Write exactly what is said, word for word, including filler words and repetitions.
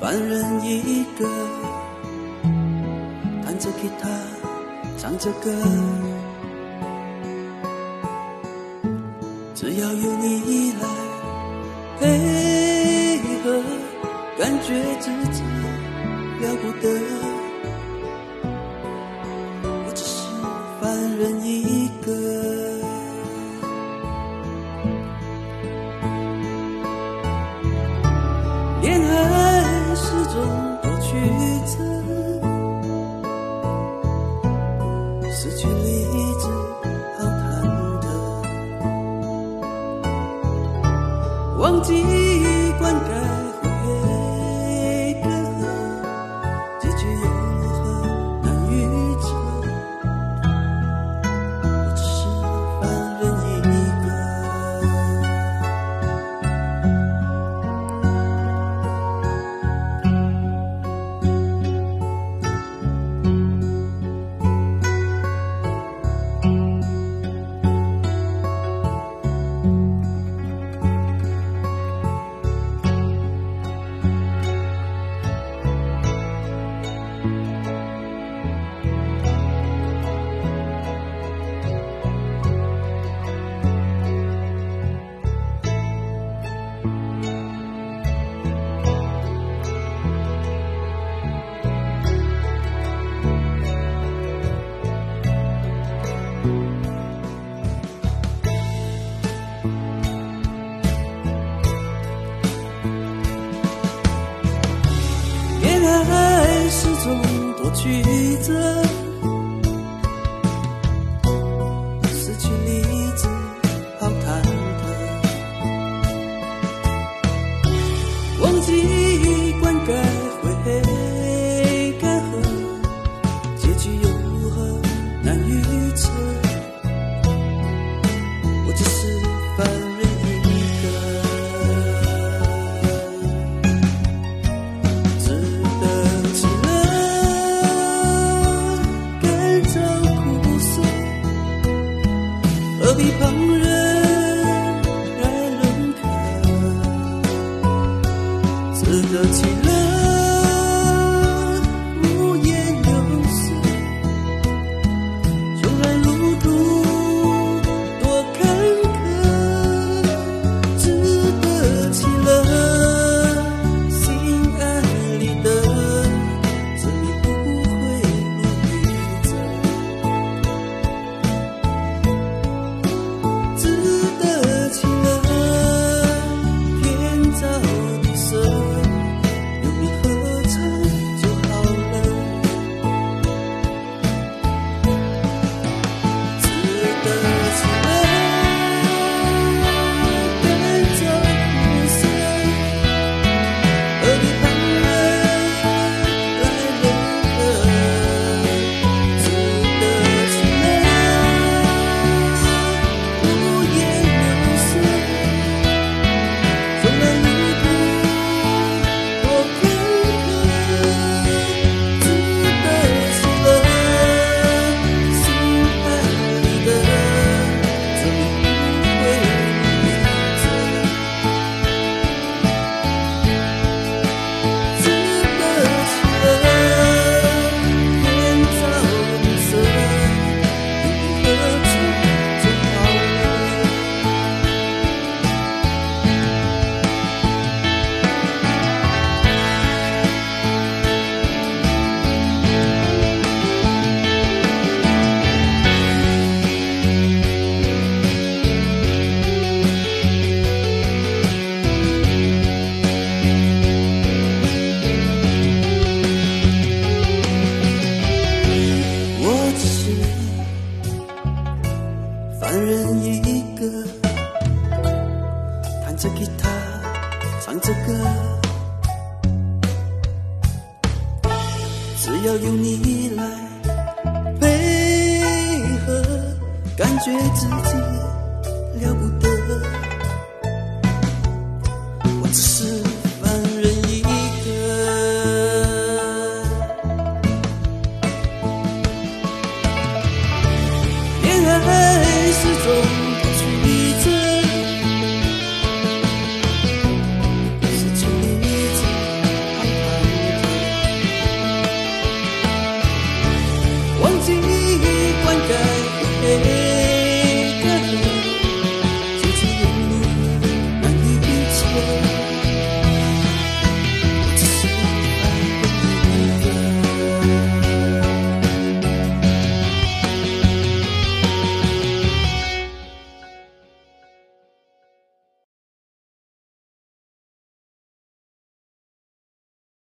凡人一个，弹着吉他，唱着歌，只要有你来配合，感觉自己了不得。我只是凡人一个。恋爱是种多曲折，失去理智好忐忑，忘记灌溉会隔阂，结局如何难预测。我只是凡人一个。爱是种多曲折，失去理智好忐忑，忘记灌溉会隔阂，结局又如何难预测。我只是凡人一个。何必旁人来认可，自得其乐，无言有色，纵然路途多坎坷，自得其乐，心安理得，生命不会如鱼者。凡人一个，弹着吉他，唱着歌，只要有你来配合，感觉自己了不得。我只是凡人一个。恋爱是种多曲折，失去理智好泪。